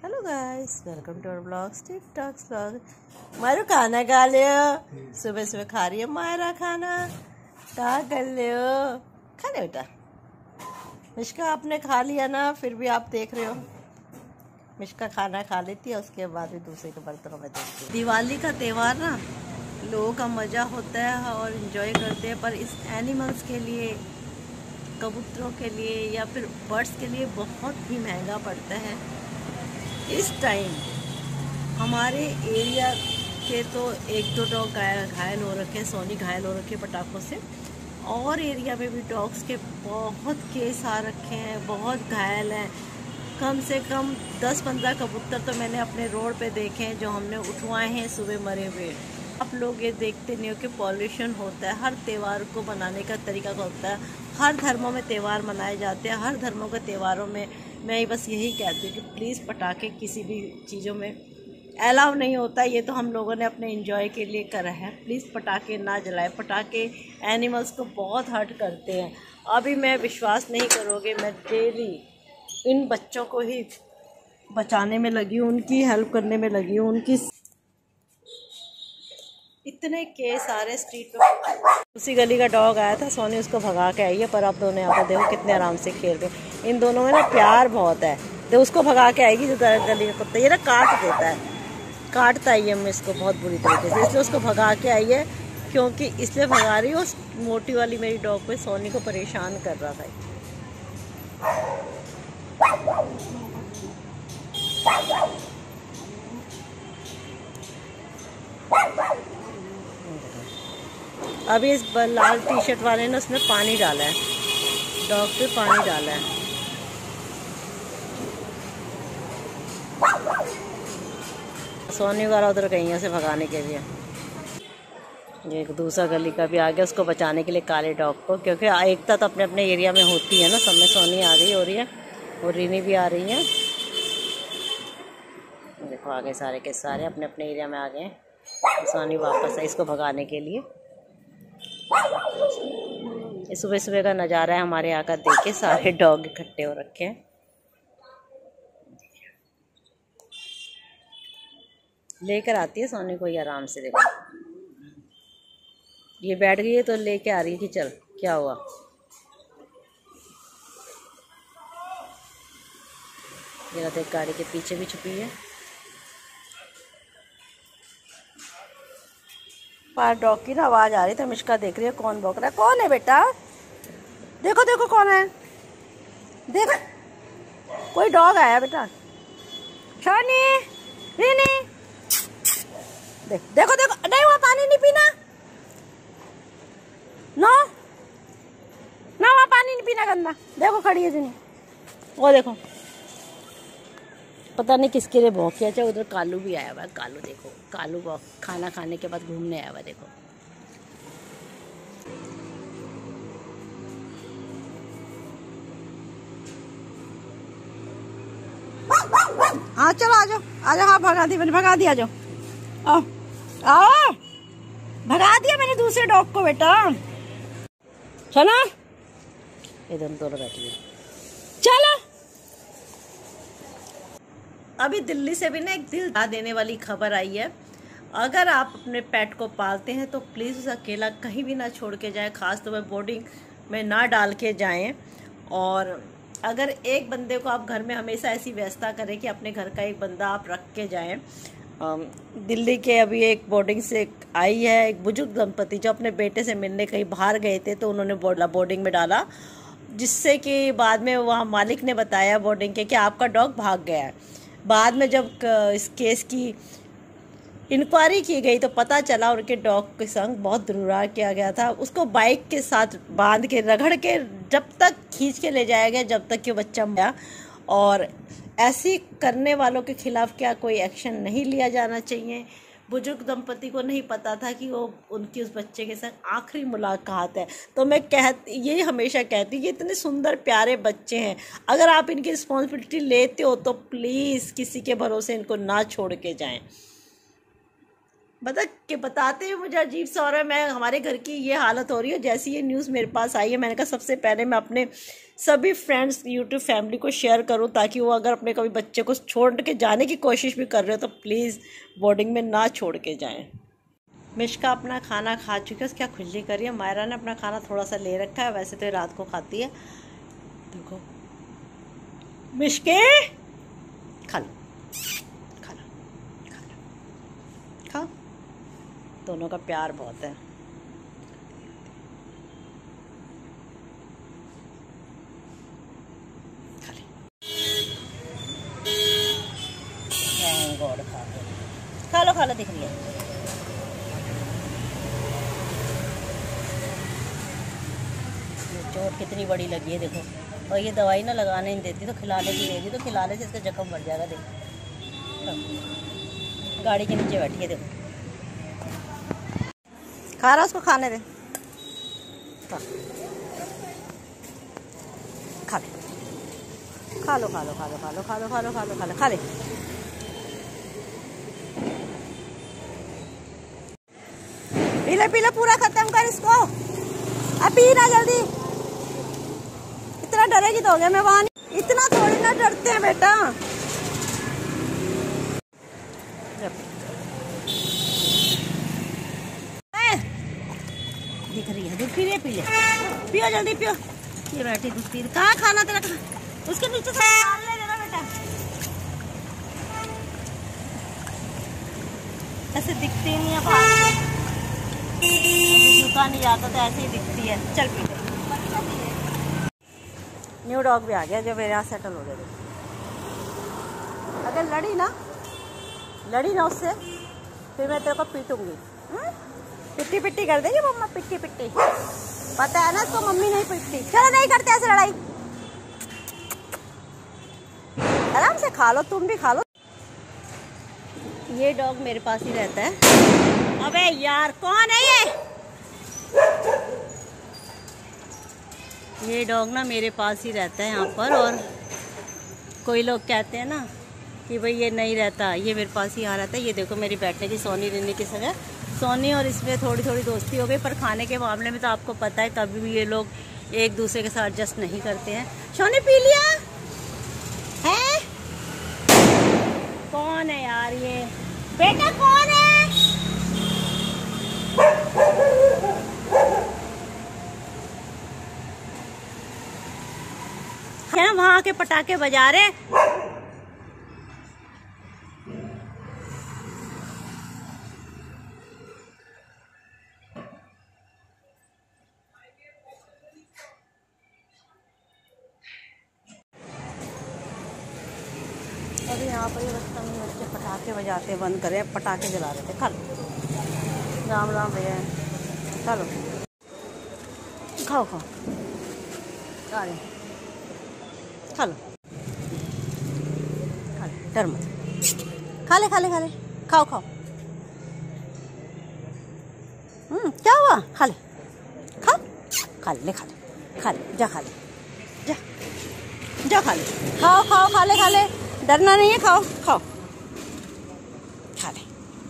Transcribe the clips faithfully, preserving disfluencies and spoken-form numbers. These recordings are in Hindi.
Hello guys, welcome to our blog Steve talks blog. मारो खाना खा लियो। सुबह सुबह खा रही है मायरा खाना। क्या कर लियो? खा ले बेटा। मिश्का आपने खा लिया ना, फिर भी आप देख रहे हो। मिश्का खाना खा लेती है, उसके बाद भी दूसरे के बर्तनों में देखती है। दिवाली का त्यौहार ना लोगों का मज़ा होता है और इन्जॉय करते हैं, पर इस एनिमल्स के लिए, कबूतरों के लिए या फिर बर्ड्स के लिए बहुत ही महंगा पड़ता है। इस टाइम हमारे एरिया के तो एक दो डॉग घायल हो रखे हैं, सोनी घायल हो रखे पटाखों से, और एरिया में भी डॉग्स के बहुत केस आ रखे हैं, बहुत घायल हैं। कम से कम दस पंद्रह कबूतर तो मैंने अपने रोड पे देखे हैं जो हमने उठवाए हैं सुबह मरे हुए। आप लोग ये देखते नहीं हो कि पॉल्यूशन होता है। हर त्यौहार को मनाने का तरीका होता है। हर धर्मों में त्यौहार मनाए जाते हैं। हर धर्मों के त्यौहारों में मैं बस यही कहती हूँ कि प्लीज़ पटाखे किसी भी चीज़ों में अलाउ नहीं होता। ये तो हम लोगों ने अपने एंजॉय के लिए करा है। प्लीज़ पटाखे ना जलाएं। पटाखे एनिमल्स को बहुत हर्ट करते हैं। अभी मैं विश्वास नहीं करोगे, मैं डेली इन बच्चों को ही बचाने में लगी हूँ, उनकी हेल्प करने में लगी हूँ। उनकी इतने केस आ रहे स्ट्रीट पे। उसी गली का डॉग आया था, सोनी उसको भगा के आई है, पर आप दोनों यहाँ पर देखो कितने आराम से खेल रहे हैं। इन दोनों में ना प्यार बहुत है। तो उसको भगा के आएगी जो गली का कुत्ता, ये ना काट देता है, काटता ही है इसको बहुत बुरी तरीके से, इसलिए उसको भगा के आई है। क्योंकि इसलिए भगा रही हूँ, मोटी वाली मेरी डॉग पे सोनी को परेशान कर रहा था। अभी इस लाल टी शर्ट वाले ने उसमें पानी डाला है, डॉग पे पानी डाला है। सोनी वाला उधर गई से भगाने के लिए। ये एक दूसरा गली का भी आ गया उसको बचाने के लिए, काले डॉग को, क्योंकि एकता तो अपने अपने एरिया में होती है ना। सब में सोनी आ गई हो रही है और रीनी भी आ रही है। देखो आगे सारे के सारे अपने अपने एरिया में आ गए। सोनी वापस है इसको भगाने के लिए। ये सुबह सुबह का नज़ारा है हमारे यहाँ का। देखे सारे डॉग इकट्ठे हो रखे हैं। लेकर आती है सोनी को ये आराम से। देखो ये बैठ गई है तो लेके आ रही है कि चल क्या हुआ। ये देख गाड़ी के पीछे भी छुपी है। पार डॉग की ना आवाज़ आ रही तो मिश्का देख रही है कौन भौंक रहा है। कौन है बेटा? देखो देखो कौन है, देखो कोई डॉग आया बेटा। शानी, रीनी, देख देखो देखो, नहीं वहाँ पानी नहीं पीना, नो ना वहाँ पानी नहीं पीना गंदा। देखो खड़ी है रीनी, वो देखो पता नहीं किसके लिए भौंक किया। चाहे उधर कालू भी आया हुआ है। कालू देखो, कालू खाना खाने के बाद घूमने आया हुआ है। देखो हाँ चलो आ जाओ आ जाओ। हाँ भगा दी मैंने, भगा दिया। आ जाओ, आओ आओ, भगा दिया मैंने दूसरे डॉग को बेटा। चलो इधर दोनों बैठी है, चलो। अभी दिल्ली से भी ना एक दिल दहला देने वाली खबर आई है। अगर आप अपने पेट को पालते हैं तो प्लीज़ उसे अकेला कहीं भी ना छोड़ के जाएं, खासतौर पर बोर्डिंग में ना डाल के जाएं। और अगर एक बंदे को आप घर में हमेशा ऐसी व्यवस्था करें कि अपने घर का एक बंदा आप रख के जाएं। दिल्ली के अभी एक बोर्डिंग से आई है एक बुजुर्ग दंपति जो अपने बेटे से मिलने कहीं बाहर गए थे, तो उन्होंने बोर्डिंग में डाला, जिससे कि बाद में वहाँ मालिक ने बताया बोर्डिंग के कि आपका डॉग भाग गया है। बाद में जब इस केस की इंक्वायरी की गई तो पता चला उनके डॉग के संग बहुत दुर्व्यवहार किया गया था। उसको बाइक के साथ बांध के रगड़ के जब तक खींच के ले जाया गया जब तक कि बच्चा मरा। और ऐसी करने वालों के खिलाफ क्या कोई एक्शन नहीं लिया जाना चाहिए? बुजुर्ग दंपति को नहीं पता था कि वो उनकी उस बच्चे के साथ आखिरी मुलाकात है। तो मैं कहती ये हमेशा कहती कि इतने सुंदर प्यारे बच्चे हैं, अगर आप इनकी रिस्पॉन्सिबिलिटी लेते हो तो प्लीज़ किसी के भरोसे इनको ना छोड़ के जाएं। बता के बताते हैं मुझे अजीब सा हो रहा है। मैं हमारे घर की ये हालत हो रही है। जैसी ये न्यूज़ मेरे पास आई है मैंने कहा सबसे पहले मैं अपने सभी फ्रेंड्स यूट्यूब फैमिली को शेयर करूं, ताकि वो अगर अपने कभी बच्चे को छोड़ के जाने की कोशिश भी कर रहे हो तो प्लीज़ बोर्डिंग में ना छोड़ के जाएं। मिश्का अपना खाना खा चुकी है, उसकी खुजली कर रही है। मायरा ने अपना खाना थोड़ा सा ले रखा है, वैसे तो रात को खाती है। देखो मिश्के खा लो खा लो खा लो खा। दोनों का प्यार बहुत है। खा ले गॉड खा लो खा लो खा लो दिख रही है। चोट कितनी बड़ी लगी है देखो। और ये दवाई ना लगाने नहीं देती, तो खिलाने की देती तो खिलाने से इसका जख्म बढ़ जाएगा। देखो गाड़ी के नीचे बैठी है देखो। खा रहा उसको खाने दे। खा खा ले खा लो खा लो खा लो खा लो खा लो खा लो खा लो खा लो खा ले। पीले पीले पूरा खत्म कर इसको। अब पी ना जल्दी। इतना डरेगी तो हो गया। मैं वहां इतना थोड़ी ना डरते हैं बेटा। दिख रही है दूध पी ले पी ले पियो जल्दी पियो। ये बैठी दूध पी। कहाँ खाना तेरा खाना? उसके नीचे से डाल ले देना बेटा। ऐसे दिखती नहीं है बाहर। जूता नहीं जाता तो ऐसे ही दिखती है। चल पी ले। न्यू डॉग भी आ गया जो मेरे यहाँ सेटल हो गया। अगर लड़ी ना लड़ी ना उससे फिर मैं तेरे को पीटूंगी। पिट्टी पिट्टी कर देगी मम्मा। पिट्टी पिट्टी पता है ना तो मम्मी नहीं पीटती। चलो नहीं करते ऐसे लड़ाई। आराम से खा लो, तुम भी खा लो। ये डॉग मेरे पास ही रहता है। अबे यार कौन है ये? ये डॉग ना मेरे पास ही रहता है यहाँ पर। और कोई लोग कहते हैं ना कि भाई ये नहीं रहता, ये मेरे पास ही यहाँ रहता है। ये देखो मेरी बैठने की सोनी रिनी की जगह सोनी और इसमें थोड़ी थोड़ी दोस्ती हो गई। पर खाने के मामले में तो आपको पता है कभी भी ये लोग एक दूसरे के साथ एडजस्ट नहीं करते हैं। सोनी पी लिया है? कौन है यार ये? बेटा कौन है? क्या वहां के पटाखे बजा रहे? अभी यहाँ पर रास्ता में बच्चे पटाखे बजाते बंद करे, पटाखे जला रहे थे। खा लो। राम राम भैया। खा लो खाओ खाओ खा ले खा लो खा ले डर मत। खा ले खा ले खा ले खाओ खाओ। हम्म क्या हुआ? खा ले खा खा ले खा ले खा ले जा खा ले जा जा खा ले। खाओ खाओ खा ले खा ले। डरना नहीं है। खाओ खाओ खा ले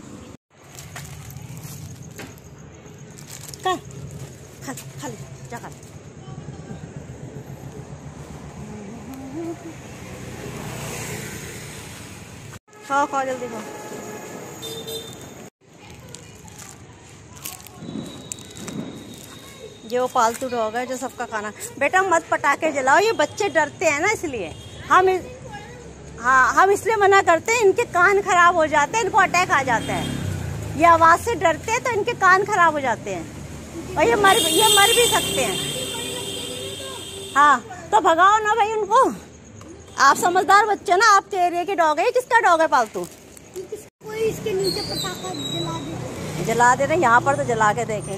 खा खा खा ले जा खा ले। खाओ खाओ जल्दी खाओ। ये वो पालतू डॉग है जो सबका खाना। बेटा मत पटाखे जलाओ, ये बच्चे डरते हैं ना इसलिए। हम इस... हाँ हम इसलिए मना करते हैं, इनके कान खराब हो जाते हैं, इनको अटैक आ जाता है। ये आवाज से डरते हैं तो इनके कान खराब हो जाते हैं और ये मर ये मर भी सकते हैं। हाँ तो भगाओ ना भाई उनको। आप समझदार बच्चे ना। आपके एरिया के डॉग है। किसका डॉग है पालतू? कोई इसके नीचे पटाखा जला दे। जला दे रहे यहाँ पर तो जला के देखें।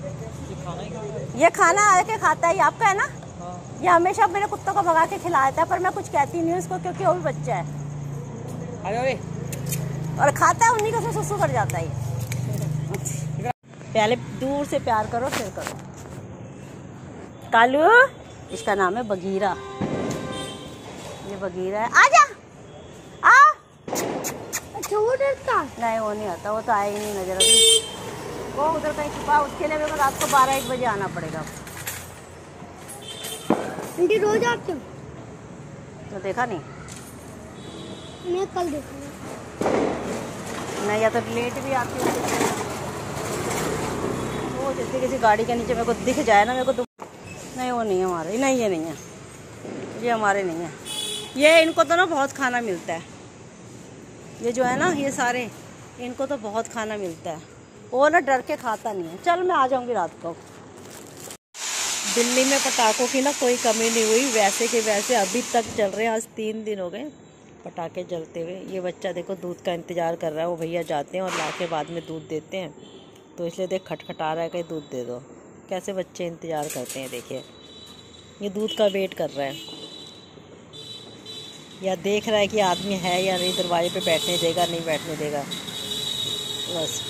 ये खाना आके खाता है। ये आपका है ना? ये हमेशा मेरे कुत्तों को भगा के खिलाता है, पर मैं कुछ कहती नहीं हूँ उसको क्योंकि वो भी बच्चा है। और खाता है उन्हीं को सुसु कर जाता है। पहले दूर से प्यार करो फिर करो। कालू इसका नाम है बगीरा। ये बगीरा है। आजा आ। अच्छा वो डरता नहीं वो नहीं आता, वो तो आया ही नहीं नजर अभी। वो उधर कहीं छुपा, उसके लिए मेरे को रात को बारह एक बजे आना पड़ेगा। आंटी रोज आते हो? तो देखा नहीं मैं कल देखूंगा। नहीं, या तो लेट भी आती हूँ। वो जैसे किसी गाड़ी के नीचे मेरे को दिख जाए ना, मेरे को तो नहीं, वो नहीं है हमारे, नहीं ये नहीं है, ये हमारे नहीं है। ये इनको तो ना बहुत खाना मिलता है, ये जो है ना ये सारे, इनको तो बहुत खाना मिलता है। वो ना डर के खाता नहीं है। चल मैं आ जाऊँगी रात को। दिल्ली में पटाखों की ना कोई कमी नहीं हुई, वैसे के वैसे अभी तक चल रहे हैं। आज तीन दिन हो गए पटाखे जलते हुए। ये बच्चा देखो दूध का इंतज़ार कर रहा है, वो भैया जाते हैं और ला के बाद में दूध देते हैं, तो इसलिए देख खटखटा रहा है कि दूध दे दो। कैसे बच्चे इंतज़ार करते हैं, देखिए ये दूध का वेट कर रहा है, या देख रहा है कि आदमी है या नहीं, दरवाजे पे बैठने देगा नहीं बैठने देगा बस।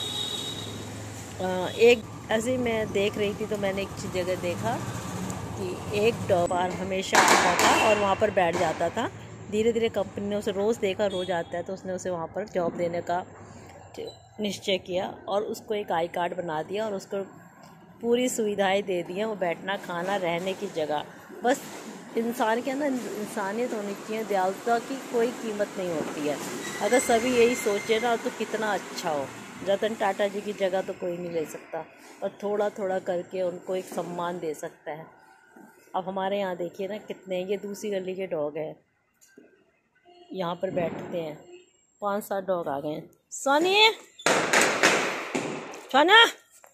आ, एक ऐसे मैं देख रही थी तो मैंने एक चीज़ जगह देखा कि एक डॉग हमेशा आता था और वहाँ पर बैठ जाता था। धीरे धीरे कंपनी ने उसे रोज़ देखा, रोज़ आता है, तो उसने उसे वहाँ पर जॉब देने का निश्चय किया और उसको एक आई कार्ड बना दिया और उसको पूरी सुविधाएं दे दी हैं, वो बैठना, खाना, रहने की जगह। बस इंसान के अंदर इंसानियत होनी चाहिए, दयालुता की कोई कीमत नहीं होती है। अगर सभी यही सोचे ना तो कितना अच्छा हो। रतन टाटा जी की जगह तो कोई नहीं ले सकता, और थोड़ा थोड़ा करके उनको एक सम्मान दे सकता है। अब हमारे यहाँ देखिए ना कितने, ये दूसरी गली के डॉग हैं, यहाँ पर बैठते हैं, पांच सात डॉग आ गए हैं। सोनी सोना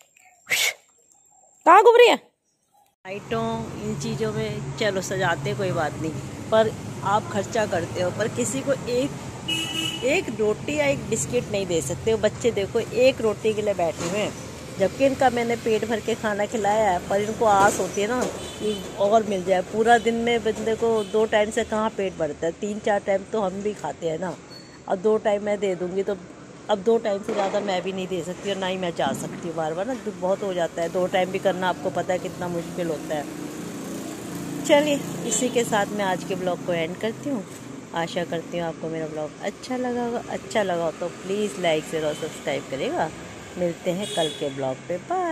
कहाँ घूम रही है? लाइटों इन चीज़ों में चलो सजाते कोई बात नहीं, पर आप खर्चा करते हो, पर किसी को एक एक रोटी या एक बिस्किट नहीं दे सकते हो। बच्चे देखो एक रोटी के लिए बैठे हुए हैं, जबकि इनका मैंने पेट भर के खाना खिलाया है, पर इनको आस होती है ना कि और मिल जाए। पूरा दिन में बंदे को दो टाइम से कहाँ पेट भरता है, तीन चार टाइम तो हम भी खाते हैं ना। अब दो टाइम मैं दे दूँगी तो अब दो टाइम से ज़्यादा मैं भी नहीं दे सकती और ना ही मैं जा सकती हूँ बार बार ना, बहुत हो जाता है। दो टाइम भी करना आपको पता है कितना मुश्किल होता है। चलिए इसी के साथ मैं आज के ब्लॉग को एंड करती हूँ। आशा करती हूँ आपको मेरा ब्लॉग अच्छा लगा होगा। अच्छा लगा हो तो प्लीज़ लाइक शेयर और सब्सक्राइब करेगा। मिलते हैं कल के ब्लॉग पे। बाय।